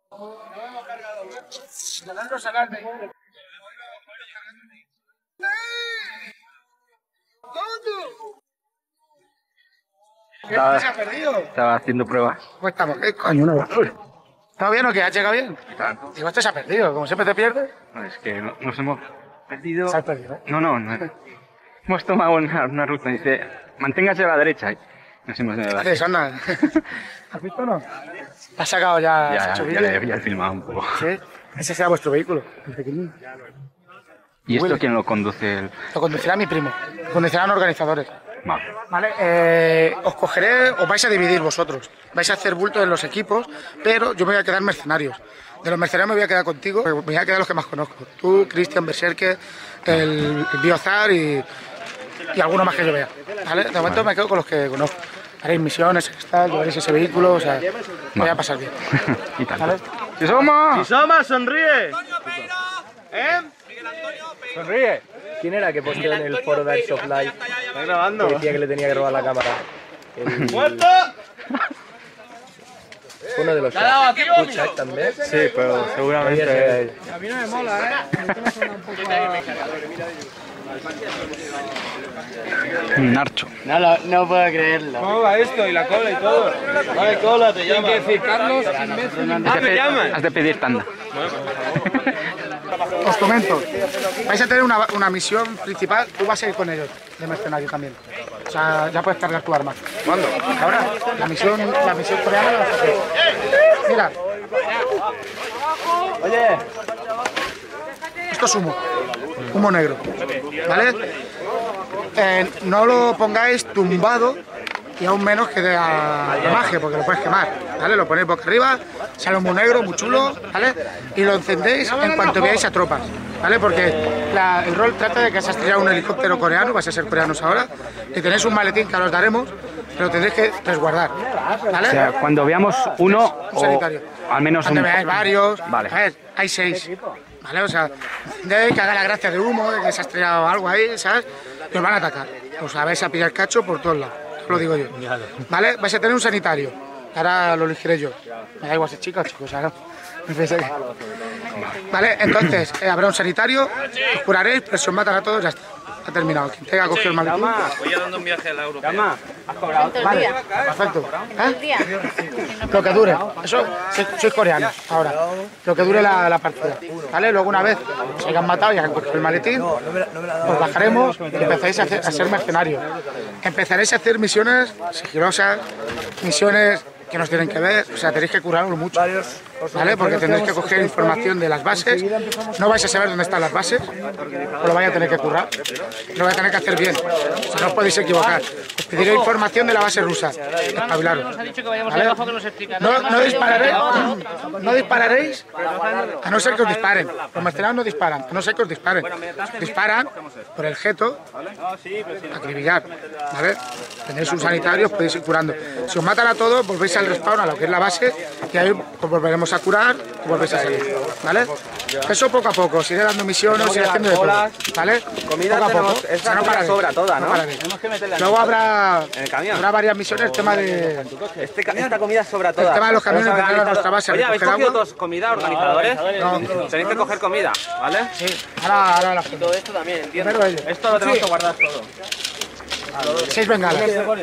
Estaba haciendo pruebas. ¿Cómo estamos? ¿Qué coño? ¿Está bien o qué? ¿Has llegado bien? Claro. Digo, esto se ha perdido. Como siempre te pierdes. No, es que nos hemos perdido. Se ha perdido, ¿eh? No. Hemos tomado una ruta y dice, manténgase a la derecha. Y nos hemos ido a la derecha. Eso, nada. ¿Has visto o no? ¿Has sacado ya? ¿Has hecho vídeo? Ya he filmado un poco. Sí. Ese será vuestro vehículo, el pequeñín. ¿Y esto quién lo conduce? Lo conducirá mi primo. Lo conducirán organizadores. Vale, os vais a dividir vosotros. Vais a hacer bulto en los equipos, pero yo me voy a quedar mercenarios. De los mercenarios me voy a quedar contigo, me voy a quedar los que más conozco. Tú, Cristian, Berserker, el Biozar y alguno más que yo vea. ¿Vale? De momento me quedo con los que conozco. Haréis misiones, llevaréis ese vehículo, o sea, me voy a pasar bien. Y tanto. ¿Vale? ¡Sisoma, sonríe! ¿Eh? Sonríe. ¿Quién era que posteó en el foro de Airsoft Live? ¿Está grabando? Que decía que le tenía que robar la cámara. ¡Muerto! Fue uno de los que también. Sí, pero seguramente... A mí no me mola, Un narcho. No puedo creerlo. ¿Cómo va esto? Y la cola y todo. Vale, cola, te llama. que decir, Carlos, imbécil. ¿Me llaman? Has de pedir tanda. Os comento, vais a tener una misión principal, tú vas a ir con ellos, de mercenario también. O sea, ya puedes cargar tu arma. ¿Cuándo? Ahora, la misión coreana la vas a hacer. Mira. Oye. Esto es humo negro, ¿vale? No lo pongáis tumbado y aún menos que de ramaje, porque lo puedes quemar, ¿vale? Lo ponéis boca arriba, sale humo negro, muy chulo, ¿vale? Y lo encendéis en cuanto veáis a tropas, ¿vale? Porque el rol trata de que se ha estrellado un helicóptero coreano, vais a ser coreanos ahora, y tenéis un maletín que ahora os daremos, pero tendréis que resguardar, ¿vale? O sea, cuando veamos uno, un sanitario. o al menos Cuando veáis varios, Vale. a ver, hay 6, ¿vale? O sea, encendéis, que haga la gracia de humo, de que se ha estrellado algo ahí, ¿sabes? Y os van a atacar, os vais a pillar cacho por todos lados. Lo digo yo, ¿vale? Vais a tener un sanitario, ahora lo elegiré yo, me da igual si es chica o chicos, ¿sabes? Vale, entonces habrá un sanitario, os curaréis, pero si os matan a todos ya está, ha terminado. Quien tenga cogido el maletín. Voy a dando un viaje a la europea. Vale, perfecto. Lo que dure, eso, sois coreanos, ahora, lo que dure la partida, ¿vale? Luego una vez os hayan matado y hayan cogido el maletín, os bajaremos y empezaréis a ser mercenarios. Empezaréis a hacer misiones sigilosas, misiones que nos tienen que ver, o sea, tenéis que curarlo mucho, ¿vale? Porque tendréis que coger información de las bases, no vais a saber dónde están las bases, os lo vais a tener que currar, lo vais a tener que hacer bien, o sea, no os podéis equivocar. Os pediré información de la base rusa, espabilaros, ¿vale? No dispararéis a no ser que os disparen, los mercenarios no disparan, a no ser que os disparen, disparan por el jeto, acribillar, ¿vale? Tenéis un sanitario, os podéis ir curando. Si os matan a todos, volvéis al respawn, a lo que es la base, y ahí os volveremos a curar y volvéis a salir, ¿vale? Eso poco a poco, os iré dando misiones, os iré haciendo de todo, ¿vale? Comida poco a tenemos, poco, esa no comida pararéis, sobra toda, ¿no? pararéis. Luego habrá camión. varias misiones, el tema de... Esta comida sobra toda. El tema de los camiones que traen a nuestra base, Oye, ¿habéis recoger cogido agua. todos comida, organizadores? No, Tenéis que coger comida, ¿vale? sí, ahora la Todo esto también, entiendo. primero ellos. Esto lo tenemos que guardar todo. 6 bengalas.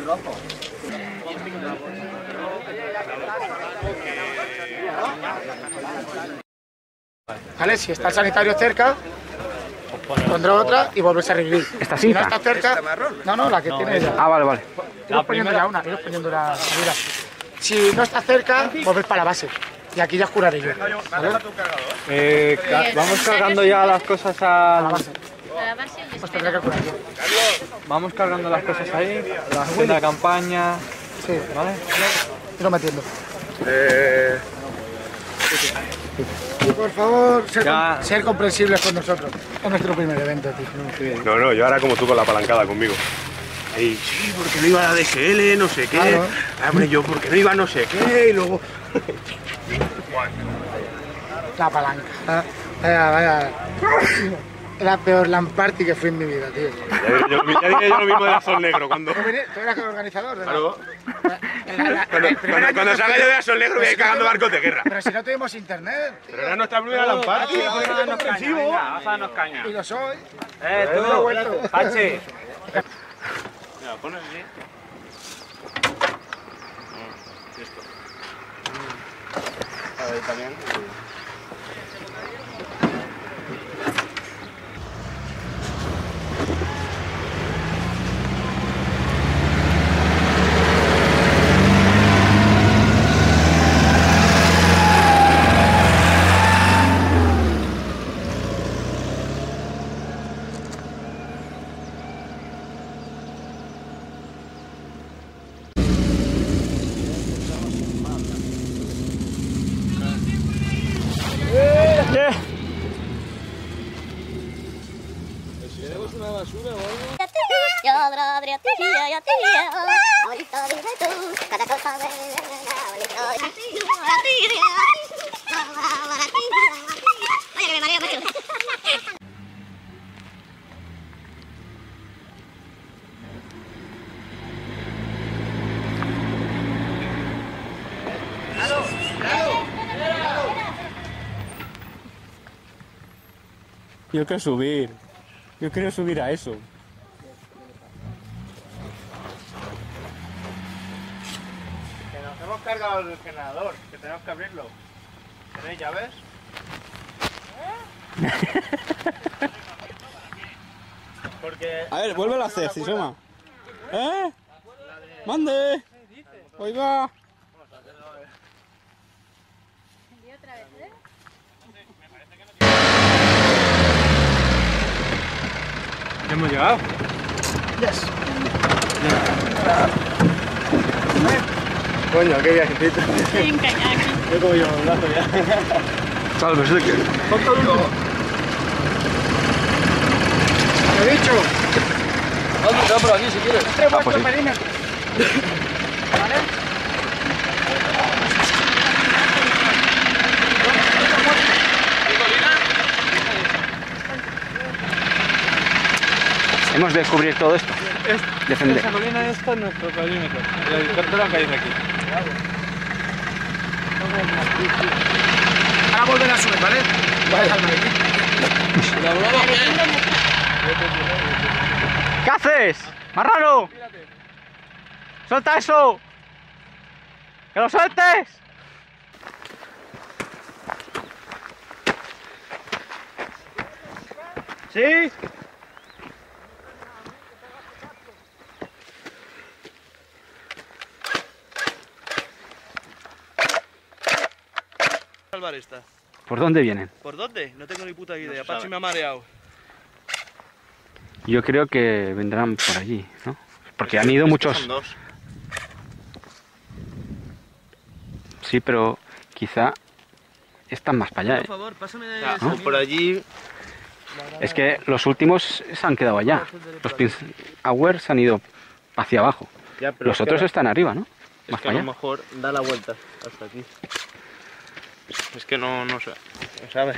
¿Vale? Si está el sanitario cerca, pondré otra y volvéis a revivir. ¿Esta Si no cinta? está cerca, no, la que tiene ella. Ah, vale. Iros poniendo ya una, iros poniendo la vida. Si no está cerca, volvéis para la base. Y aquí ya os curaré yo, ¿vale? Vamos cargando ya las cosas A la a... base. Os tendré que curar yo. Vamos cargando las cosas ahí, la tienda de campaña, Sí, ¿vale? iro metiendo. Y por favor, ser comprensibles con nosotros. Es nuestro primer evento, tío. No, yo ahora como tú con la apalancada conmigo. Ey, sí, porque no iba a la DSL, no sé qué. Claro. Hombre, yo porque no iba no sé qué, y luego... La palanca. Vaya. La peor LAN party que fui en mi vida, tío. Ya dije yo lo mismo de la Sol Negro cuando... ¿Tú eras el organizador? Claro. Cuando salga yo de Sol Negro voy a ir cagando barcos de guerra. Pero si no tuvimos internet, tío. Pero era nuestra primera lampada. Bájanos caña. Y lo soy. Tú, Pachi. Mira, pones así. Esto. A ver, también. Yo quiero subir. Yo quiero subir a eso. Que nos hemos cargado el generador, que tenemos que abrirlo. ¿Tenéis llaves? Porque... A ver, vuélvelo a hacer, si suma. ¿Eh? ¡Mande! ¡Hoy va! ¿Ya hemos llegado? Yes. Coño, qué viajecito. En kayak. Yo como yo, un brazo ya. Salve, sé que... Lo he dicho. No, por aquí si quieres. Vuestro perímetro. ¿Vale? Hemos de descubrir todo esto. Defender. Esa colina esta es nuestro perímetro. El helicóptero que hay aquí. Ahora volver a subir, ¿vale? Voy a dejar el maletín. ¿Qué haces? ¡Marrano! ¡Suelta eso! ¡Que lo sueltes! ¿Sí? Salvar esta. ¿Por dónde vienen? ¿Por dónde? No tengo ni puta idea. Pachi me ha mareado. Yo creo que vendrán por allí, ¿no? Porque han ido muchos... Son dos. Sí, pero quizá están más para allá, Por ¿eh? favor, pásame ¿No? por allí. Es que los últimos se han quedado allá. Los Prince Hour se han ido hacia abajo. Ya, pero Los es otros que, están arriba, ¿no? es Más que a para lo allá. mejor da la vuelta hasta aquí. Es que no sé. No sabe.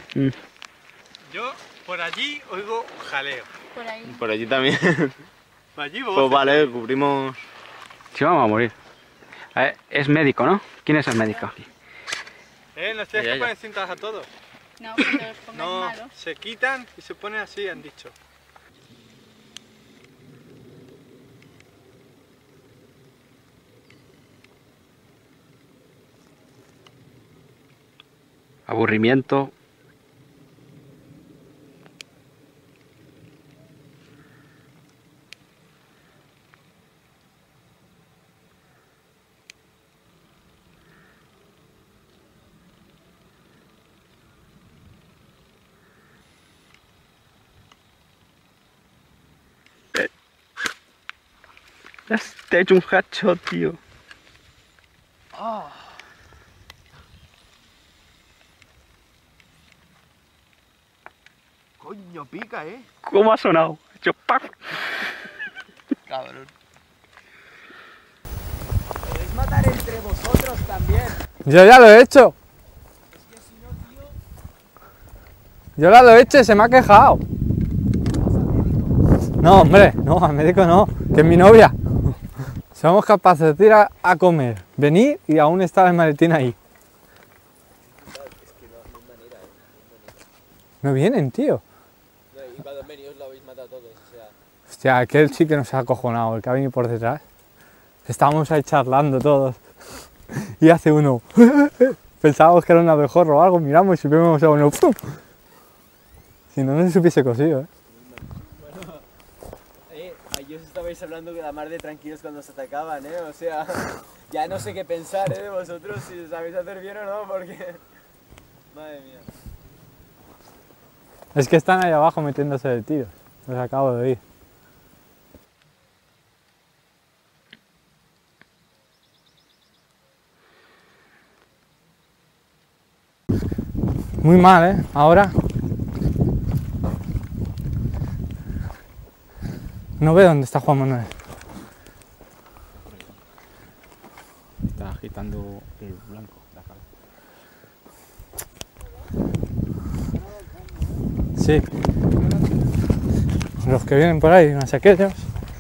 Yo por allí oigo jaleo. Por ahí. Por allí también. Por allí Pues vale, cubrimos. Sí, vamos a morir. Es médico, ¿no? ¿Quién es el médico? Nos tienes Ya, que ya. poner cintas a todos. No, cuando los pongas No, malos. se quitan y se ponen así, han dicho. Aburrimiento. Te he hecho un headshot, tío. Coño, pica, ¿Cómo ha sonado? Ha hecho ¡paf! Cabrón. Yo ya lo he hecho. Yo ya lo he hecho y se me ha quejado. No, hombre, no, al médico no, que es mi novia. Somos capaces de ir a comer, venir y aún está el maletín ahí. No vienen, tío. Y cuando venido lo habéis matado todos, o sea... Hostia, aquel sí que nos ha acojonado, el que ha venido por detrás. Estábamos ahí charlando todos. Y hace uno... Pensábamos que era un abejorro o algo, miramos y vemos a uno... ¡Pum! Si no, no se hubiese cosido, ¿eh? Ahí os estabais hablando de la mar de tranquilos cuando se atacaban, ¿eh? O sea, ya no sé qué pensar, ¿eh? Vosotros si sabéis hacer bien o no, porque... Madre mía. Es que están ahí abajo metiéndose de tiros. Los acabo de oír. Muy mal, ¿eh? Ahora... No veo dónde está Juan Manuel. Está agitando el blanco, la cara. Sí. Los que vienen por ahí, más aquellos.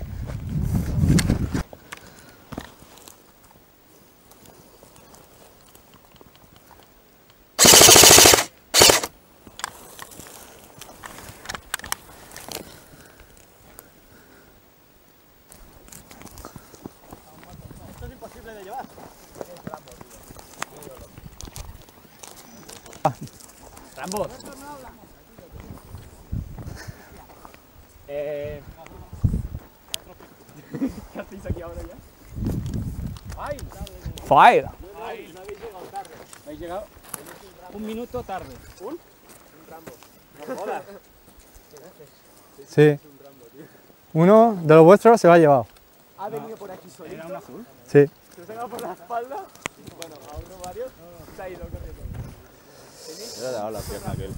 Rambo. ¿Qué hacéis aquí ahora ya? ¡Fire! No habéis llegado tarde. ¿Habéis llegado? Un minuto tarde. ¿Un Rambo. No jodas. Sí. Uno de los vuestros se lo ha llevado. ¿Ha venido por aquí solito? ¿Era un azul? Sí. ¿Se os ha dado por la espalda? Bueno, a uno varios se ha ido corriendo. Le ha dado la pierna aquel.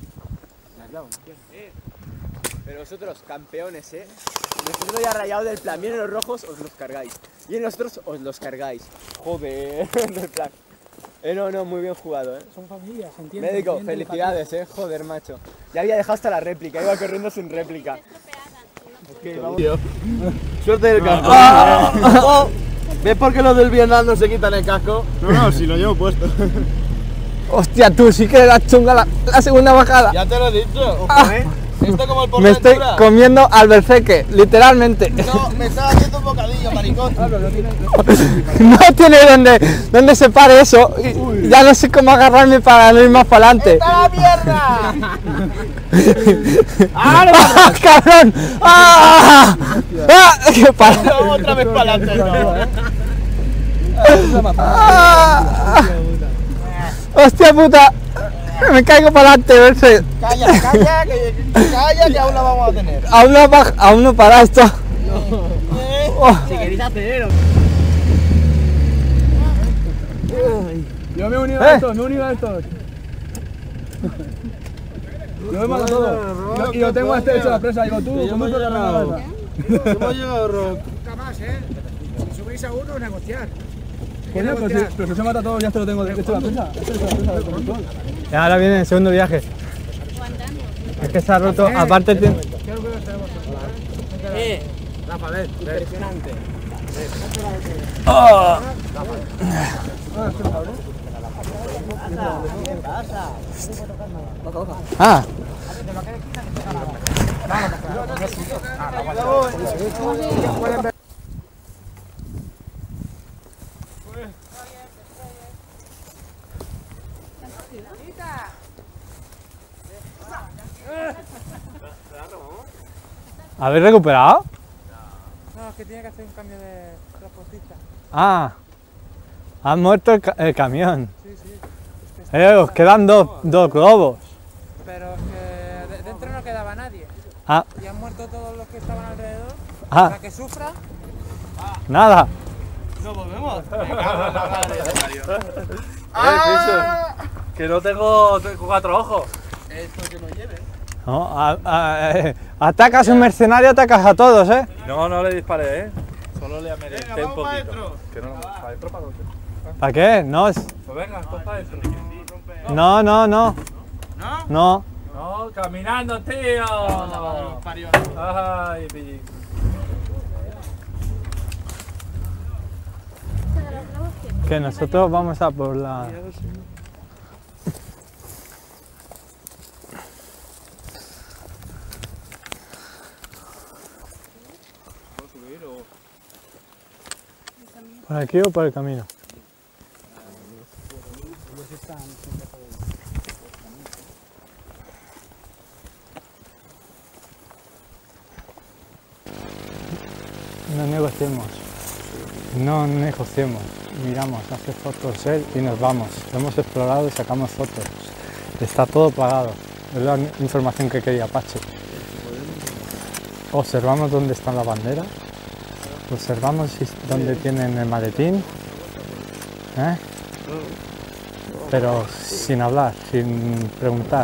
Pero vosotros, campeones, ¿eh? Nosotros ya rayado del plan. Vienen los rojos, os los cargáis. Y en nosotros os los cargáis. Joder, del plan. No, muy bien jugado, ¿eh? Son familias, ¿entiendes? Médico, felicidades, ¿eh? Joder, macho. Ya había dejado hasta la réplica, iba corriendo sin réplica. Suerte del casco. ¿Ves por qué los del Vietnam no se quitan el casco? No, si lo llevo puesto. Hostia, tú sí que la chunga la segunda bajada. Ya te lo he dicho. Ojo, ¿eh? Esto como el por Me estoy Ventura. comiendo al berceque, literalmente. No, me estaba haciendo un bocadillo, maricón. No tiene donde se pare eso. Y ya no sé cómo agarrarme para no ir más para adelante. ¡Está la mierda! ¡Ah, cabrón! ¡Ah! ¡Ah! ¿Qué pasa? No, otra vez para adelante, no, ¿eh? ¡Ah! ¡Hostia puta! Me caigo para adelante, verse. Calla, que aún la vamos a tener. Aún no para esto. Oh. Si queréis hacer, Yo me he unido a estos, Yo me mando todo. Y lo tengo a este hecho la presa. Digo, tú, ¿cómo te la cabeza? Hemos llegado, Rock. Nunca más, ¿eh? Si subís a uno, negociar. Coño, pero si se mata todo, ya te lo tengo hecho la presa. Esto es la presa del control. Y ahora viene el segundo viaje. Es que se ha roto, aparte tiene... impresionante. Ah. ¿Habéis recuperado? No, es que tiene que hacer un cambio de transportista. Ah. Han muerto el camión. Sí, sí. Os quedan dos globos. Pero es que dentro no quedaba nadie. Ah. Y han muerto todos los que estaban alrededor. Ah. Para que sufra. Nada. ¿No volvemos? Que no tengo 4 ojos. Esto que nos lleve. No, atacas a un mercenario, atacas a todos, ¿eh? No, no le disparé, ¿eh? Solo le amerité Venga, un vamos para poquito. adentro. Que no, ¿para adentro para dónde? ¿Para qué? No, Pues venga, esto para adentro. no. ¿No? No. No, caminando, tío. Ay, pillín. Que nosotros vamos a por la... ¿Por aquí o por el camino? No negociemos. No negociemos. Miramos, hace fotos él y nos vamos. Lo hemos explorado y sacamos fotos. Está todo pagado. Es la información que quería Pachi. Observamos dónde está la bandera. Observamos dónde tienen el maletín. Pero sin hablar, sin preguntar.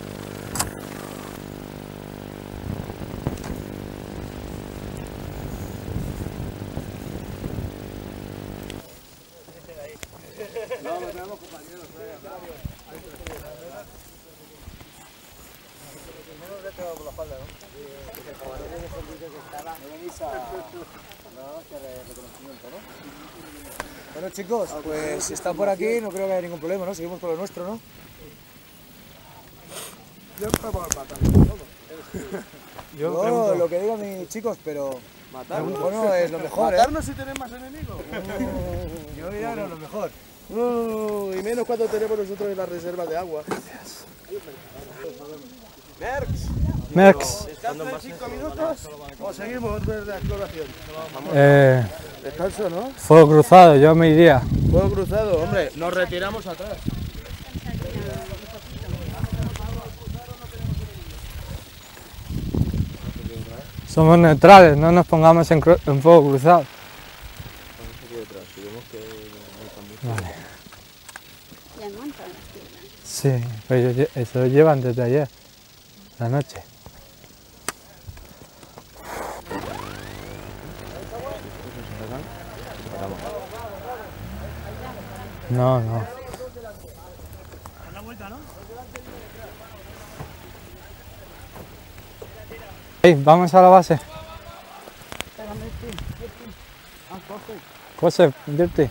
Bueno chicos, pues si están por aquí no creo que haya ningún problema, ¿no? Seguimos por lo nuestro, ¿no? Yo estaba matando todo. Yo lo que digo mis chicos, pero matarnos bueno, es lo mejor, matarnos si tenemos más enemigos. Yo diría lo mejor. Y menos cuando tenemos nosotros en las reservas de agua. Merx. ¿Descanso en 5 minutos o seguimos desde la exploración? Descanso, ¿no? Fuego cruzado, yo me iría. Fuego cruzado, hombre, nos retiramos atrás. Somos neutrales, no nos pongamos en fuego cruzado. Vale. Ya no han todas las piedras. Sí, pero eso lo llevan desde ayer, la noche. No, no. Hey, vamos a la base. José, Dirty.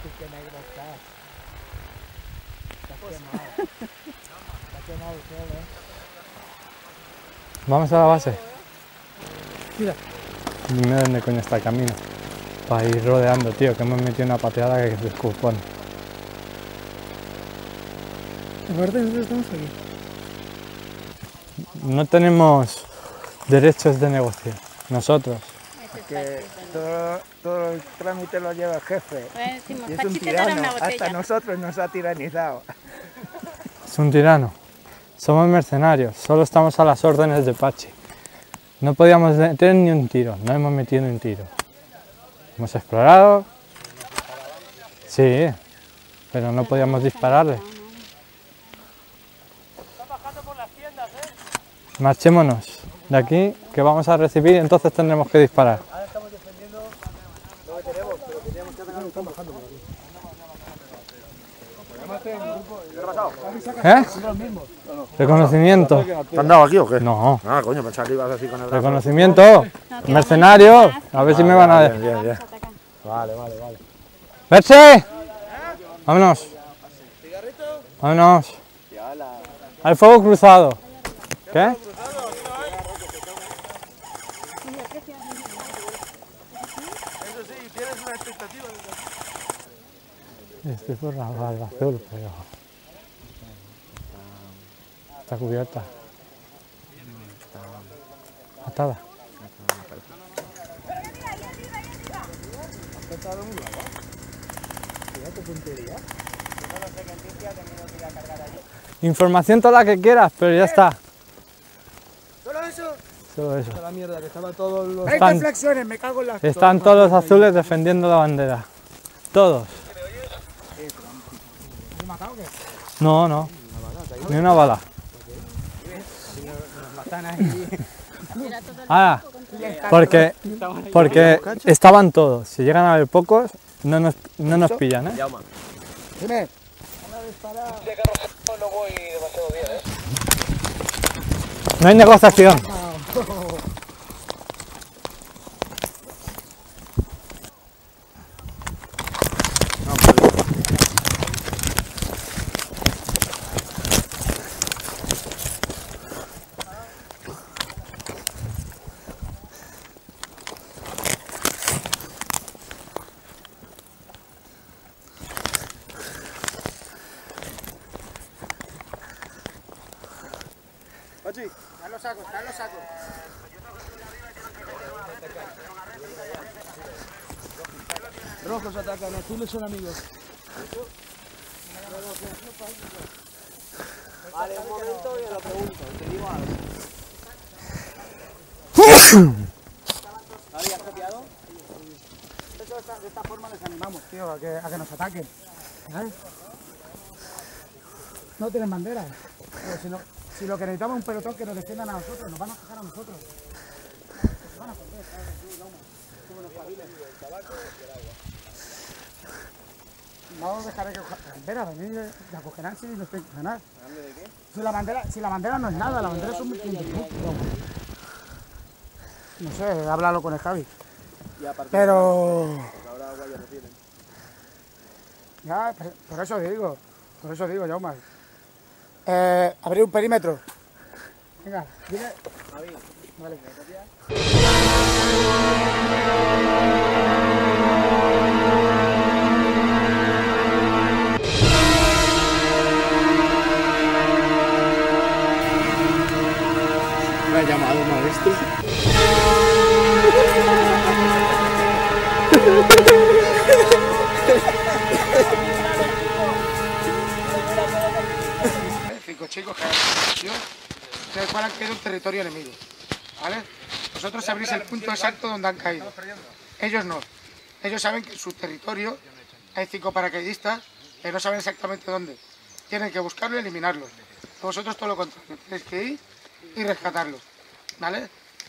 Vamos a la base. Mira. Dime dónde coño está el camino. Para ir rodeando, tío, que hemos metido una pateada que es de escupón. Aparte nosotros estamos aquí. No tenemos derechos de negocio, nosotros. Que todo el trámite lo lleva el jefe. decimos, Y es un Pachi te dará tirano, una hasta botella. nosotros nos ha tiranizado. Es un tirano. Somos mercenarios, solo estamos a las órdenes de Pachi. No podíamos meter ni un tiro, no hemos metido ni un tiro. Hemos explorado. Sí, pero no podíamos dispararle. Marchémonos de aquí, que vamos a recibir y entonces tendremos que disparar. Ahora estamos defendiendo lo que tenemos, pero teníamos que atacar, están bajando por aquí. ¿Eh? Reconocimiento. ¿Te han dado aquí o qué? No. Ah, coño, pensaba que ibas así con el brazo. Reconocimiento. Mercenario. A ver si me van a... Bien, bien. Vale. ¡Merce! Vámonos. Vámonos. Al fuego cruzado. ¿Qué? Eso sí, tienes una expectativa. Estoy por la barba azul, pero... Está cubierta. Atada. Información toda la que quieras, pero ya está. ¿Solo eso? Solo eso. La mierda, que estaban todos los... Están- reflexiones, me cago en las... Están todos los azules defendiendo la bandera. Todos. No, no. Ni una bala. Ah, porque estaban todos. Si llegan a haber pocos, no nos pillan, ¿eh? Dime. No hay negociación. Están los sacos, están los sacos. Rojos atacan, azules son amigos. Vale, un momento y lo pregunto, te digo algo. ¿Habías copiado? De esta forma les animamos, tío, a que nos ataquen. ¿Sabes? No tienen bandera. Pero si lo que necesitamos es un pelotón que nos defiendan a nosotros, nos van a atacar a nosotros. Se van a perder, ¿sabes? Como nos pavilen. No dejaré que cojan la bandera, venir la cogerán si nos tienen que ganar. ¿De qué? Si la bandera no es nada, la bandera son 1500 puntos. No sé, háblalo con el Javi. Pero... Ahora agua ya no tienen. Ya, por eso digo, Jaume. Abrir un perímetro. Venga, dile. Vale. Me ha llamado maestro. Cinco chicos que ustedes van a caer en territorio enemigo, ¿vale? Vosotros sabrís el punto exacto donde han caído. Ellos no. Ellos saben que en su territorio hay 5 paracaidistas, pero no saben exactamente dónde. Tienen que buscarlo y eliminarlo. Vosotros todo lo contrario, tenéis que ir y rescatarlos, ¿vale?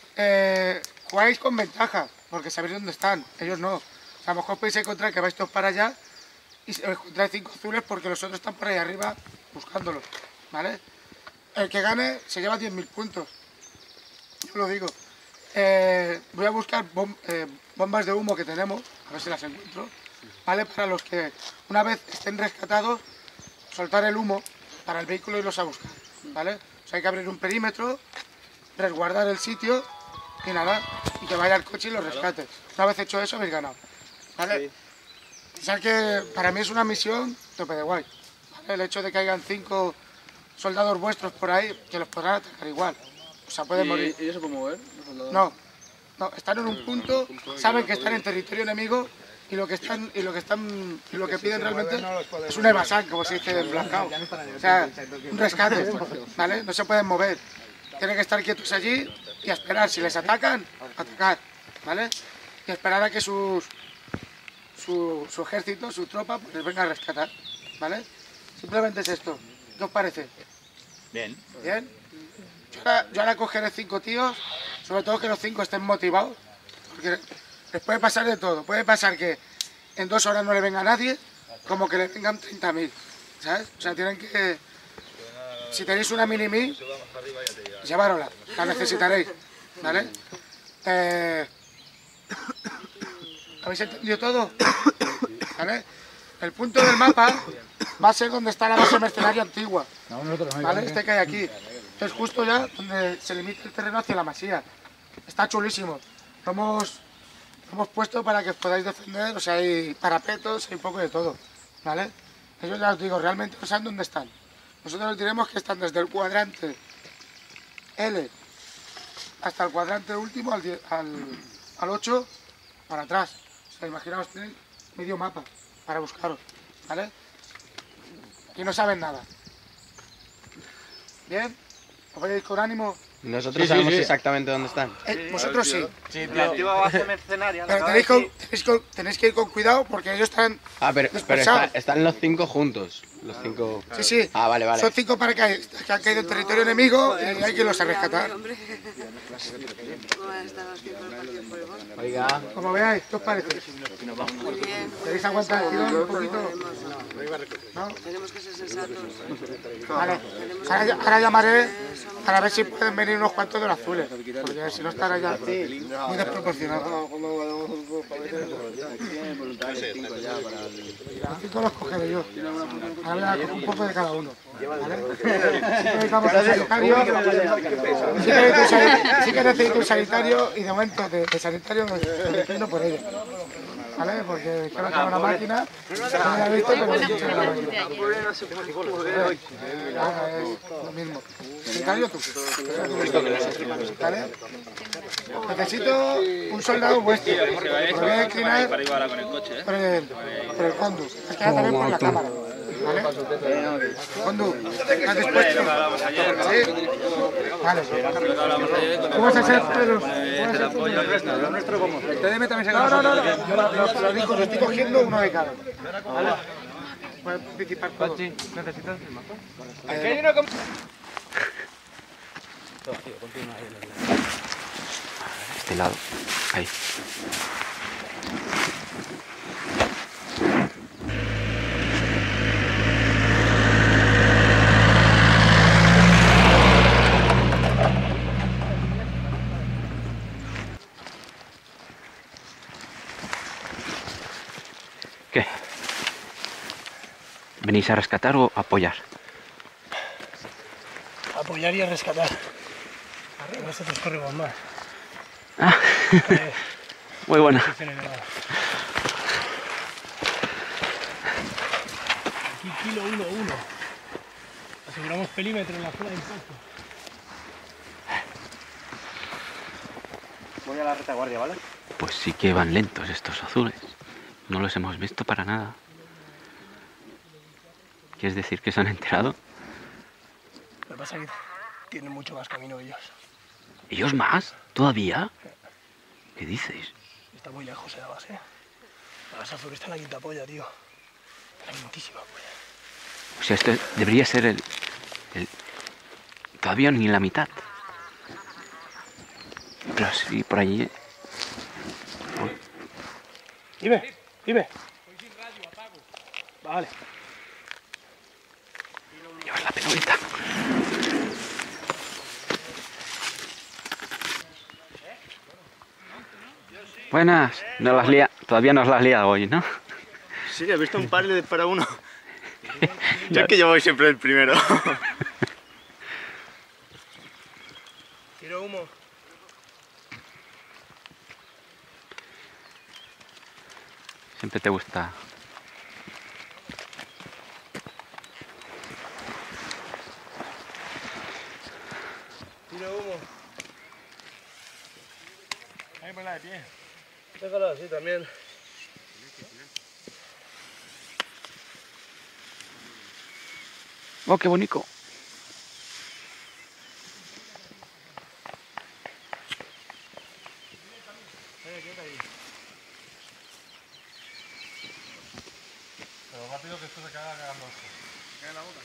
Jugáis con ventaja, porque sabéis dónde están. Ellos no. A lo mejor podéis encontrar que vais todos para allá y encontráis 5 azules porque los otros están por ahí arriba buscándolos, ¿vale? El que gane se lleva 10.000 puntos. Yo lo digo. Voy a buscar bombas de humo que tenemos, a ver si las encuentro, ¿vale? Para los que una vez estén rescatados, soltar el humo para el vehículo y irlos a buscar, ¿vale? O sea, hay que abrir un perímetro, resguardar el sitio y nada, y que vaya al coche y los rescate. Una vez hecho eso, habéis ganado, ¿vale? O sea que para mí es una misión tope de guay, ¿vale? El hecho de que hayan 5 soldados vuestros por ahí, que los podrán atacar igual. O sea, pueden morir. ¿Ellos se pueden mover? No, están en un punto, saben que están en territorio enemigo y lo que piden realmente es un evasán, como se dice en Blancao. O sea, un rescate, ¿vale? No se pueden mover. Tienen que estar quietos allí y a esperar. Si les atacan, atacar, ¿vale? Y esperar a que su ejército, su tropa, pues les venga a rescatar, ¿vale? Simplemente es esto. ¿Qué os parece? Bien. ¿Bien? Yo ahora cogeré 5 tíos, sobre todo que los 5 estén motivados, porque les puede pasar de todo. Puede pasar que en 2 horas no le venga a nadie, como que le vengan 30.000, ¿sabes? O sea, tienen que... Si tenéis una mini-mi, llevárosla, la necesitaréis, ¿vale? ¿Habéis entendido todo? ¿Vale? El punto del mapa va a ser donde está la base mercenaria antigua, ¿vale? Este que hay aquí. Es justo ya donde se limita el terreno hacia la masía. Está chulísimo. Lo hemos puesto para que os podáis defender, o sea, hay parapetos, hay un poco de todo, ¿vale? Ellos ya os digo, realmente no saben dónde están. Nosotros les diremos que están desde el cuadrante L hasta el cuadrante último, al 8, para atrás. O sea, imaginaos, tenéis medio mapa para buscaros, ¿vale? Aquí no saben nada. ¿Bien? ¿Os veis con ánimo? Nosotros sabemos exactamente dónde están. Vosotros sí. La antigua base mercenaria. Pero tenéis que ir con cuidado porque ellos están pero dispersados. están los 5 juntos. Los 5. Sí, sí. Ah, vale. Son 5 paracaidistas que han caído en territorio enemigo y hay que irlos a rescatar. Oiga. Como veáis, ¿qué os parece? Muy bien. ¿Queréis aguantar el tirón un poquito? ¿No? Tenemos que ser sensatos. Vale. Ahora llamaré para ver si pueden venir unos cuantos de los azules, porque si no estará ya muy desproporcionado. Los 5 los cogeré yo. Ahora voy a coger un poco de cada uno. ¿Vale? Sí que necesito un sanitario y de momento de sanitario me inclino por ello. ¿vale? Porque que acaba la máquina, se ha visto, pero no se la máquina. Es lo mismo. Vicario, tú. ¿Vale? Necesito un soldado vuestro. Me voy a inclinar por el Condus. Es que también por la cámara. ¿Vale? Condus, ¿estás dispuesto? ¿Sí? Vale. ¿Cómo vas a ser, Pedro? Lo nuestro como. Ustedes también se ganan. No. Yo lo digo, lo estoy cogiendo uno de cada. ¿Vale? Puedes participar todo. ¿Necesitas el mapa? Aquí hay uno con... Este lado. Ahí. ¿Qué? ¿Venís a rescatar o a apoyar? Apoyar y a rescatar. Nosotros corremos más. Ah, muy buena. Aquí kilo 1-1. Aseguramos perímetro en la zona de impacto. Voy a la retaguardia, ¿vale? Pues sí que van lentos estos azules. No los hemos visto para nada. ¿Quieres decir que se han enterado? Lo que pasa es que tienen mucho más camino ellos. ¿Ellos más? ¿Todavía? ¿Qué dices? Está muy lejos la base. La base azul está en la quinta polla, tío. La quintísima polla. O sea, esto debería ser el... Todavía ni la mitad. Pero sí, por allí... Dime. Vale. Llevas la penolita. Buenas. No las todavía no os las has liado hoy, ¿no? Sí, he visto un par y le dispara uno. Yo es que yo voy siempre el primero. Tiro humo. Siempre te gusta. Tiro humo. Ahí ponla de pie. Déjalo así también. ¡Oh, qué bonito! Pero rápido que esto se queda cagando esto. ¿Qué en la boca?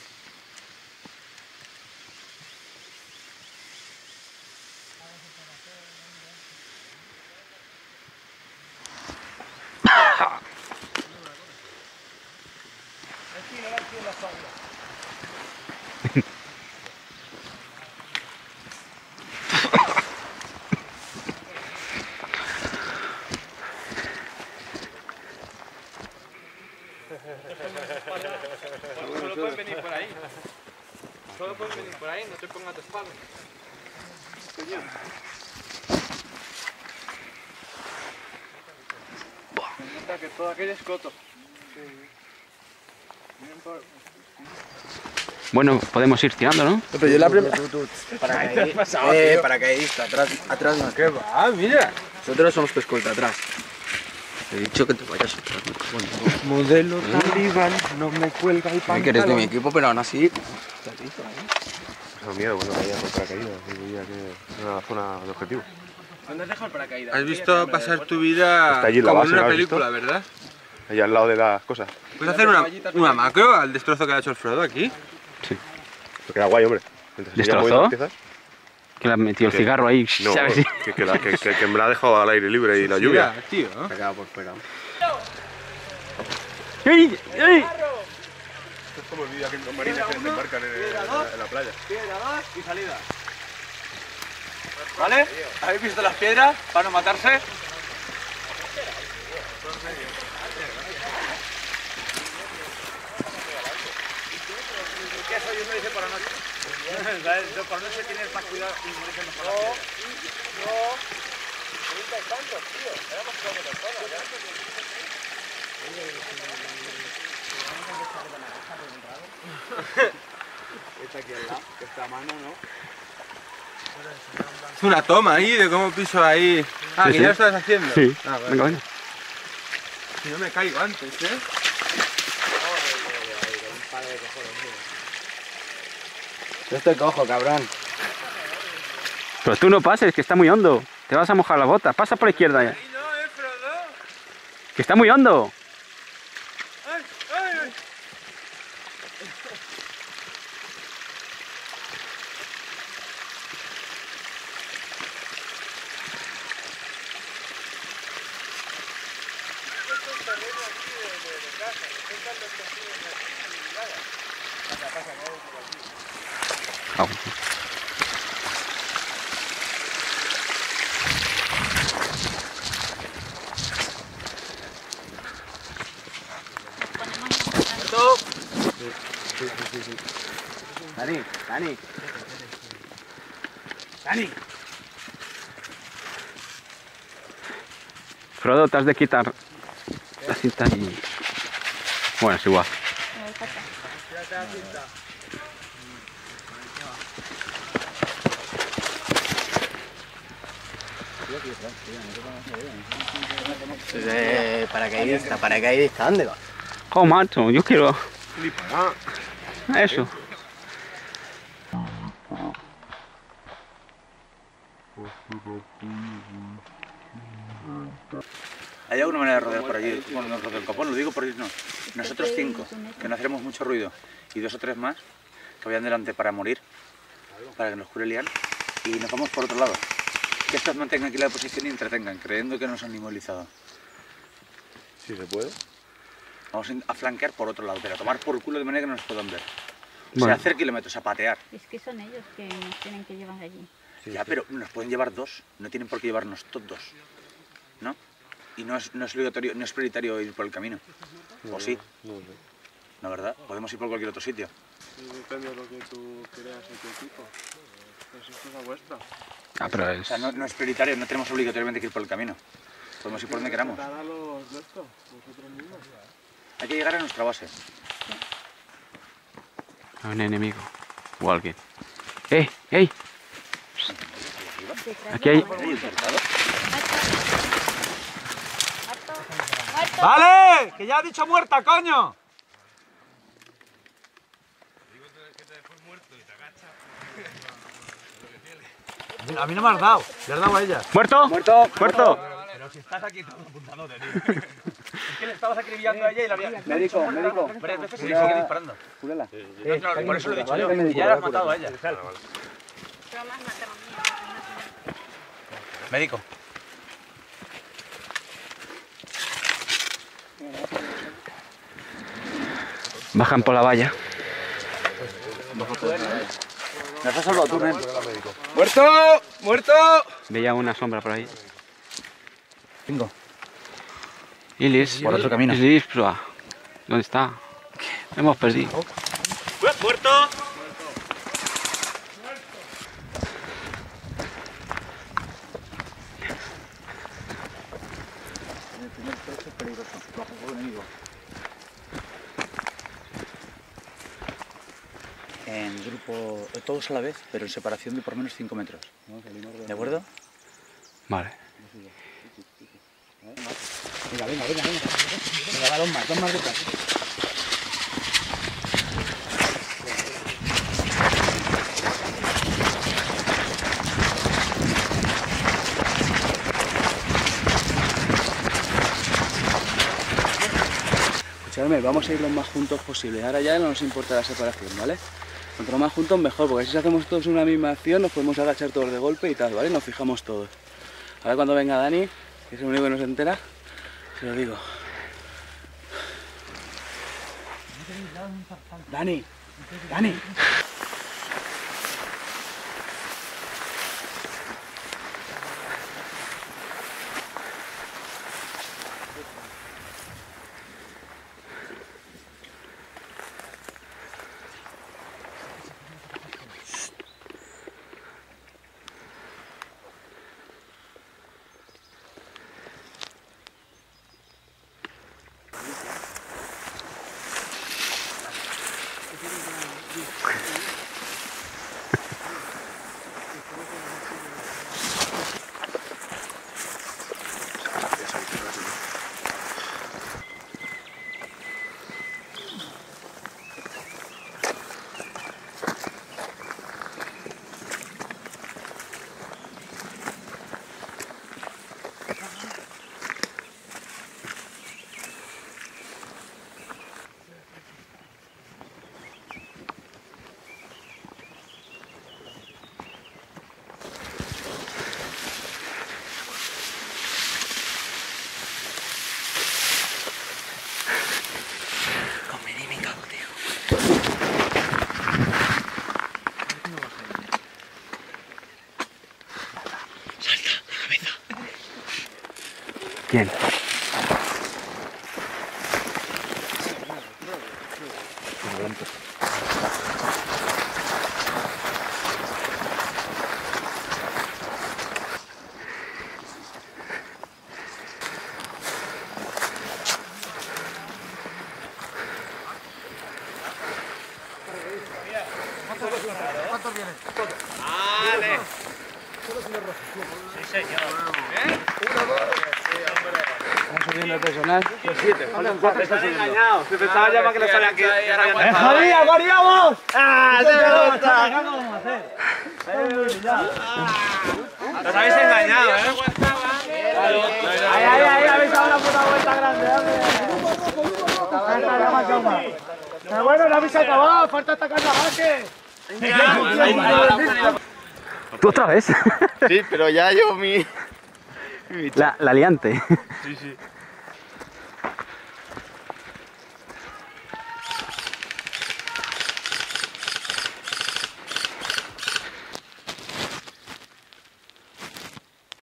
Solo puedes venir por ahí. Solo puedes venir por ahí, no te pongas tu espalda. Se nota que todo aquello es coto. Bueno, podemos ir tirando, ¿no? Pero yo la primera... Paracaidista, atrás no. ¿Qué va? Mira. Nosotros somos tu escolta, atrás. Te he dicho que te vayas atrás. Modelo talibán, no me cuelga el pantalón. Que eres de mi equipo, pero aún así... Tengo miedo cuando vaya por paracaídas, diría que es una zona de objetivo. ¿Dónde has dejado el paracaídas? Has visto pasar tu vida Está allí en la como base, en una ¿lo has película, visto? ¿verdad? Allá al lado de las cosas. ¿Puedes hacer una macro al destrozo que ha hecho el Frodo aquí? Sí. Lo que era guay, hombre. Mientras se ¿Destrozó? seguían moviendo las piezas. Que le ha metido el cigarro ahí, No, ¿sabes? que me la ha dejado al aire libre y la lluvia. Mira, tío. Se ha quedado por fuera. ¡Ey! ¡Ey! Es como el vídeo que los marines que desembarcan en la playa. Piedra, 2 y salida. ¿Vale? ¿Habéis visto las piedras para no matarse? Eso yo me dice por la noche. Por la noche tienes más cuidado y me dicen mejor. 30 y tantos, tío. Éramos 4 personas, ¿ya? Está aquí al lado, que está a mano, ¿no? Es una toma ahí de cómo piso ahí. Ah, Sí, que sí. ya lo estás haciendo. Sí. Ah, vale. Venga, venga. Si no me caigo antes, ¿eh? Yo estoy cojo, cabrón. Pero tú no pases, que está muy hondo. Te vas a mojar la bota. Pasa por la izquierda ya. Ahí no, Frodo. Que está muy hondo. Ay, ay, ay. Ah, Dani, Dani. Dani. Frodo, te has de quitar la cinta y... Bueno, es igual. Paracaidista, ¿dónde va? Oh, macho, yo quiero... Eso. ¿Hay alguna manera de rodear por allí? Bueno, no rodeo el copón, lo digo por no. Nosotros 5, que no hacemos mucho ruido, y 2 o 3 más, que vayan delante para morir, para que nos cure liar, y nos vamos por otro lado. Que estos mantengan aquí la posición y entretengan, creyendo que nos han inmovilizado. Si se puede. Vamos a flanquear por otro lado, pero a tomar por culo de manera que no nos puedan ver. O Bueno. sea, hacer kilómetros, a patear. Es que son ellos que nos tienen que llevar allí. Ya, pero nos pueden llevar 2, no tienen por qué llevarnos todos, ¿no? Y no es obligatorio, no es prioritario ir por el camino. ¿O sí? No sé. ¿No, verdad? Podemos ir por cualquier otro sitio. Depende de lo que tú creas en tu equipo. Eso es cosa vuestra. Ah, pero O es... sea, no es prioritario, no tenemos obligatoriamente que ir por el camino. Podemos ir por donde queramos. Dar a los de esto, vosotros mismos. Hay que llegar a nuestra base. Hay un enemigo. O alguien. ¡Eh! ¡Ey! Aquí hay... ¡Vale! ¡Que ya ha dicho muerta, coño! A mí no me has dado, le has dado a ella. ¡Muerto! ¡Muerto! ¡Muerto! Pero si estás aquí todo apuntándote, tío. Es que le estabas acribillando a ella y la había... Médico. Varias veces y le sigue disparando. Cúrala. No, por eso lo he dicho yo. Y ya la has matado a ella. Médico. Bajan por la valla. Nos has salvado tú, nen. ¡Muerto! ¡Muerto! Veía una sombra por ahí. 5. Ilis. Por otro camino. Ilis, ¿dónde está? Hemos perdido. ¡Muerto! En grupo, todos a la vez, pero en separación de por menos 5 metros. ¿De acuerdo? Vale. Venga. Venga, va, dos más detrás. Escuchadme, vamos a ir lo más juntos posible. Ahora ya no nos importa la separación, ¿vale? Cuanto más juntos mejor, porque así si hacemos todos una misma acción nos podemos agachar todos de golpe y tal, ¿vale? Nos fijamos todos. Ahora cuando venga Dani, que es el único que nos entera, se lo digo. Dani. ¿Quién? ¿Cuántos vienen? ¡Vale! Sí, señor. ¿Eh? ¿Están subiendo el personal? Están engañados. Se pensaban ya más que les salían que... ¡Javi, variamos! ¡Ah! ¡Se me gusta! Los habéis engañado, ¿eh? ¡Ahí! ¡Habéis dado una puta vuelta grande, hombre! Pero bueno, no habéis acabado, falta atacar la base. ¿Tú otra vez? Sí, pero ya yo mi... La liante. Sí, sí.